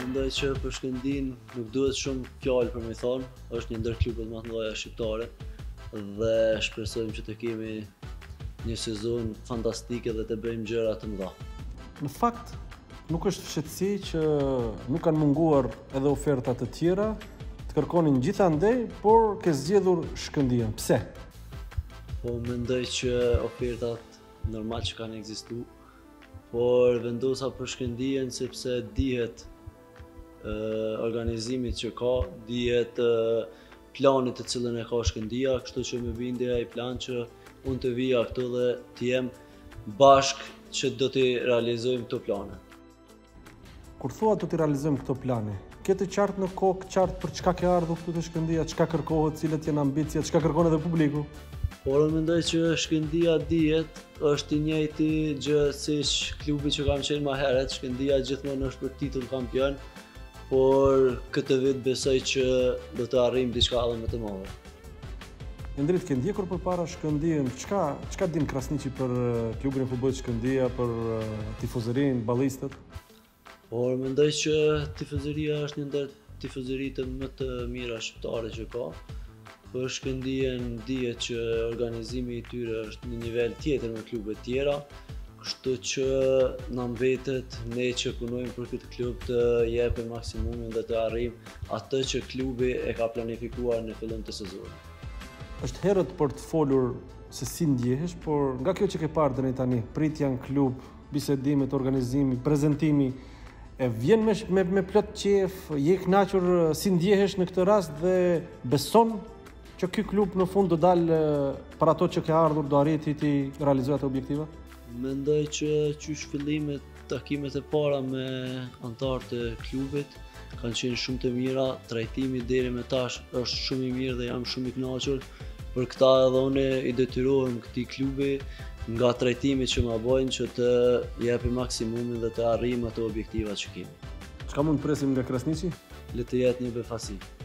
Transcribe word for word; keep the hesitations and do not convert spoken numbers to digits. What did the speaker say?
Mendoj që për Shkëndin nuk duhet shumë fjalë për me thonë, është një ndër klubet më të mëdha shqiptare dhe shpresojmë që të kemi një sezon fantastike dhe të bëjmë gjëra të mëdha. Në fakt, nuk është fshehtësi që nuk kanë munguar edhe oferta të tjera, të kërkonin gjithandej, por ke zgjedhur Shkëndijën. Pse? Po mendoj që ofertat normal që kanë ekzistuar, por vendosa për Shkëndijën sepse dihet uh, organizimit që ka, dihet uh, planit të cilën e ka Shkëndija, kështu që më bindja i plan që unë të vija këtu dhe të jem bashk që do t'i realizojmë këto plane. Kur thua do t'i realizojmë këto plane, ke të qartë në kokë, qartë për çka ke ardhur këtu te Shkëndija, çka kërkohet, cilët janë ambicijat, çka kërkon edhe publiku? Por unë mendoj që Shkëndija dihet është i njëjti gjë siç klubi që kam qenë më herët. Shkëndija gjithmonë është për titull kampion, por këtë vit besoj që do të arrijmë diçka edhe më të madhe. Endrit, ke ndjekur përpara Shkëndijën, çka çka din Krasniqi për klubin e futbollit Shkëndija, për tifozërinë, ballistët? Por mendoj që tifozëria është një ndër tifozëritë më të mira shqiptare që ka. Për Shkëndijën dihet që organizimi i tyre është në nivel tjetër me klubet tjera, kështu që na mbetet ne që punojmë për këtë klub të jepim maksimumin dhe të arrijmë atë që klubi e ka planifikuar në fillim të sezonit. Është herët për të folur se si ndjehesh, por nga kjo që ke parë deri tani, pritja në klub, bisedimet, organizimi, prezantimi, e vjen me, me, me plot qef, je i kënaqur si ndjehesh në këtë rast dhe beson që ky klub në fund do dalë për ato që ke ardhur, do arriti ti realizoj ato objektiva? Mendoj që qysh fillimet, takimet e para me anëtarët e klubit kanë qenë shumë të mira, trajtimi deri më tash është shumë i mirë dhe jam shumë i kënaqur. Për këta edhe unë i detyrohem këtij klubi nga trajtimi që ma bojnë që të japim maksimumin dhe të arrijmë ato objektiva që kemi. Çka mund të presim nga Krasniqi? Le të jetë një befasi.